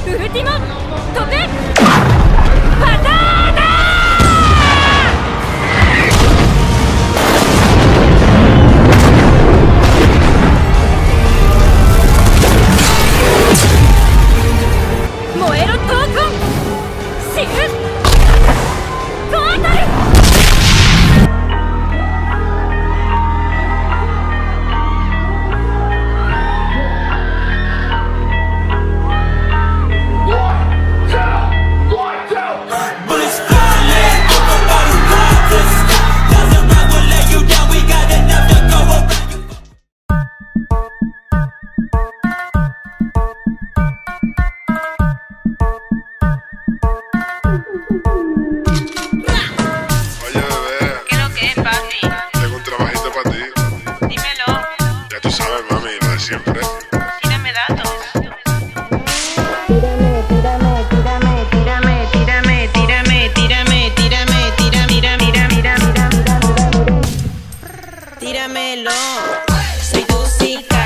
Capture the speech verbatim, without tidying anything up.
ウルティマ飛べパターナ燃えろ闘魂死ぬトータル siempre. Tírame datos. Tírame, tírame, tírame, tírame, tírame, tírame, tírame, tírame, tírame, mira, mira, mira, mira, mira, mira, tíramelo. Soy tu chica.